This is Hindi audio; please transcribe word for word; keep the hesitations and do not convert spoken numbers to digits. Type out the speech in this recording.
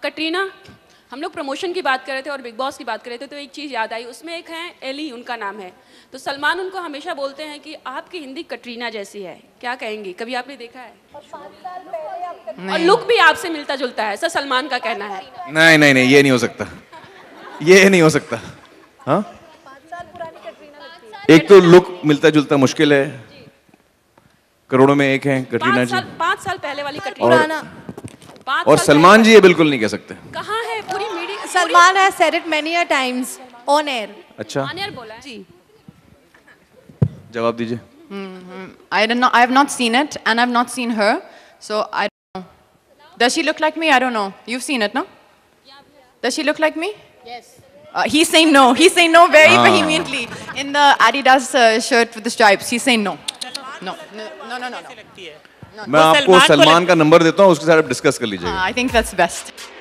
कटरीना, हम लोग प्रमोशन की बात कर रहे थे और बिग बॉस की बात कर रहे थे तो एक चीज़ याद आई, उसमें एक है एली, उनका नाम है। तो सलमान उनको हमेशा बोलते हैं कि आपकी हिंदी कटरीना जैसी है, क्या कहेंगी? कभी आपने देखा है? और लुक भी आपसे मिलता जुलता है, सर सलमान का कहना है। नहीं नहीं नहीं, ये नहीं हो सकता, ये नहीं हो सकता। हाँ, एक तो लुक मिलता जुलता मुश्किल है, करोड़ों में एक है कटरीना जी। पाँच साल पहले वाली कटरीना, और सलमान जी ये बिल्कुल नहीं कह सकते। कहाँ है पूरी media? Salman has said it many a times on air. अच्छा, ऑन एयर बोला है जी। जवाब दीजिए। I don't know. I have not seen it, and I've not seen her, so I don't know. Does she look like me? I don't know. You've seen it, no? Does she look like me? Yes. Uh, he's saying no. He's saying no very Ah. vehemently. In the Adidas uh, shirt with the stripes, he's saying no. No. No. No. No. No. no. मैं आपको सलमान का नंबर देता हूँ, उसके साथ आप डिस्कस कर लीजिएगा। Uh, I think that's best.